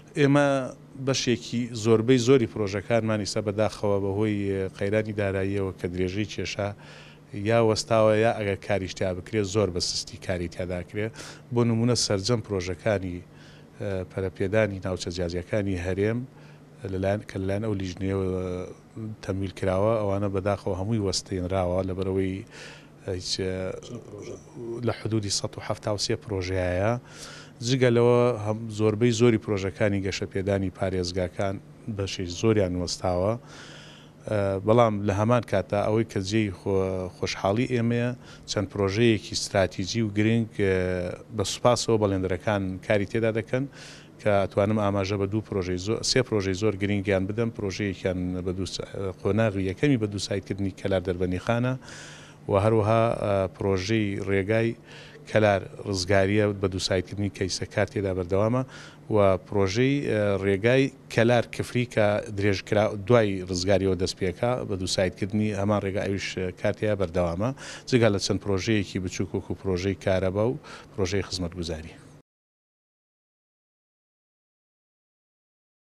ئێمە بەشێکی زۆربەی زۆری پرۆژەکانمان ئێستا بەداخەوە بەهۆی قەیرانی داراییەوە کە درێژەی کێشا یا وەستاوە یا ئەگەر کاریشتیا بکرێت زۆر بە سستی کاری تیاداکرێت. بۆ نمونە سەرجەم پرۆژەکانی پەرەپێدانی ناوچە جیاجیەکانی هەرێم کە لەلایەن ئەو لیژنەیەوە تەمویل کراوە ئەوانە بەداخەوە هەمووی وەستێنراوە لەبەرەوەی لە حدودی 173 پرۆژەیە. جگە لەوە زۆربەی زۆری پرۆژەکانی گەشەپێدانی پارێزگاکان بەشی زۆریان وەستاوە. بەڵام لە هەمان کاتا ئەوەی کە جێی خۆشحاڵی ئێمەیە چەند پرۆژەیەکی استراتیجی و گرنگ بە سوپاسەوە بەڵێندەرەکان کاری تێدا دەکەن کە ئەتوانم ئاماژە بە سێ پرۆژەی زۆر گرنگیان بدەم. پرۆژەیەکیان قۆناغی یەکەمی بە دووسایتکردنی کەلار دەربەنیخانە و هەروەها پرۆژەی ڕێگای کەلار ڕزگاریە بە دووسایتکردنی کەیسە کار تێدا بەردەوامە و پرۆژەی ڕێگای کەلار کفری کە درێژکرا دوای ڕزگاریەوە دەست پێکا بە دووسایتکردنی هەمان ڕێگا ئەویش کارتەیە بەردەوامە جگە لە چەند پرۆژەیەکی بچووک وەکو پرۆژەی کارەبا و پرۆژەی خزمەتگوزاری.